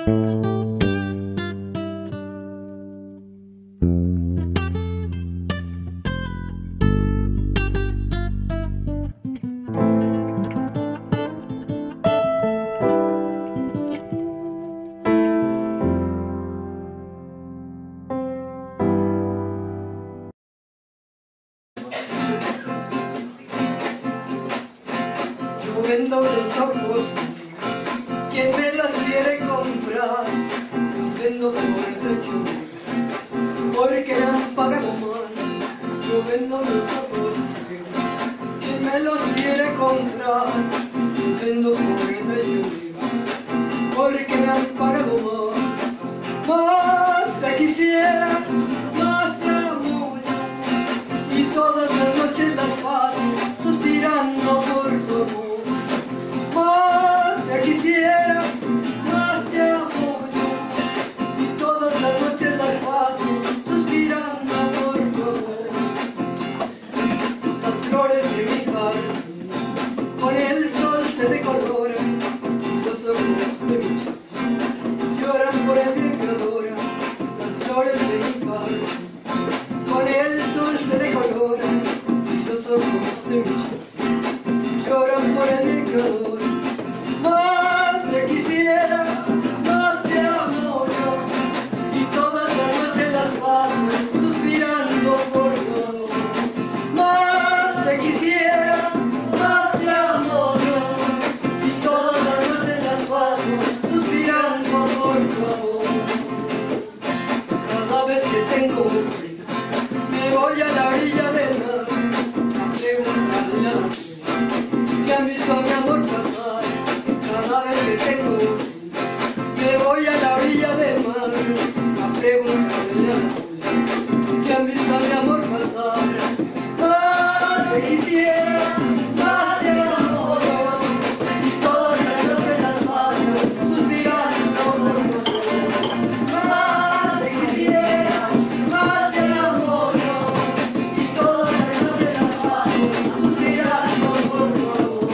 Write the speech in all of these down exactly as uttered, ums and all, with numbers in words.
Yo vendo los ojos, quien me las quiere comprar, los vendo por precio porque me han pagado mal. Yo vendo los ojos, quien me los quiere comprar, los vendo por precio porque me han pagado mal. Más te quisiera, más te amo yo, y todas las noches las paso suspirando por tu amor. Más te quisiera, más te amo yo, y todas las noches las paso suspirando por tu amor. Las flores de mi jardín con el sol se decoloran, los ojos de mi chata lloran por el bien que adora. Las flores de mi jardín con el sol se decoloran, los ojos de mi chata lloran por el bien que adora. Más te quisiera, más te amo yo, y todas las noches las paso suspirando por tu amor. Más te quisiera, más te amo yo, y todas las noches las paso suspirando por tu amor. Cada vez que tengo penas, me voy a la orilla del mar a preguntarle a las penas si han visto a mi amor pasar. Cada vez que tengo penas, me voy a la orilla del mar a preguntarle a las penas si han visto a mi amor pasar. Más te quisiera, más te amo yo, y todas las noches las paso suspirando por tu amor. Más te quisiera, más te amo yo, y todas las noches las paso suspirando por tu amor.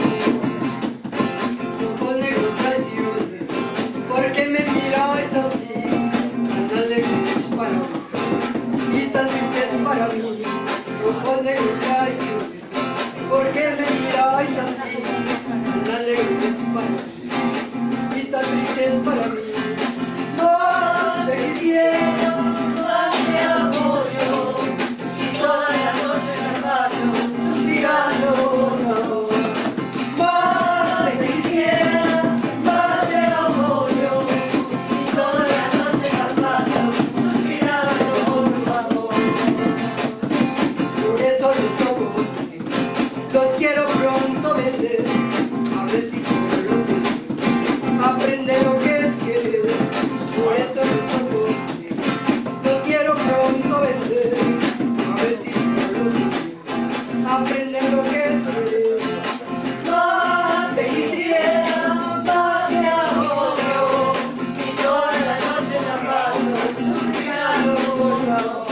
Ojos negros traicioneros, ¿por qué me miráis así? Tan alegres para mí y tan tristes para mí. Ojos negros traicioneros, ¿por qué me miráis así? Tan alegres para mí y tan tristes para mí. Más te quisiera, más te amo yo, y todas las noches las paso suspirando por tu amor. Más te quisiera, más te amo yo, y todas las noches las paso suspirando por tu amor. Por eso los ojos negros los quiero pronto vender, a ver si puedo los entiendo, aprende lo que es querer. Por eso los ojos negros los quiero pronto vender, a ver si puedo los entiendo, aprende lo que es querer. Más te quisiera, más te amo yo, y todas las noches las paso suspirando por tu amor.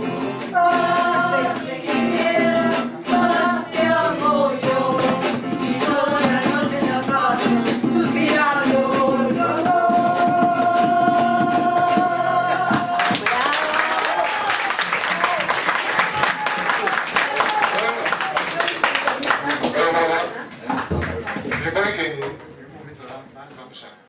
Más te quisiera, más te amo yo, y todas las noches las paso suspirando por tu amor. Recuerden que en un momento más vamos a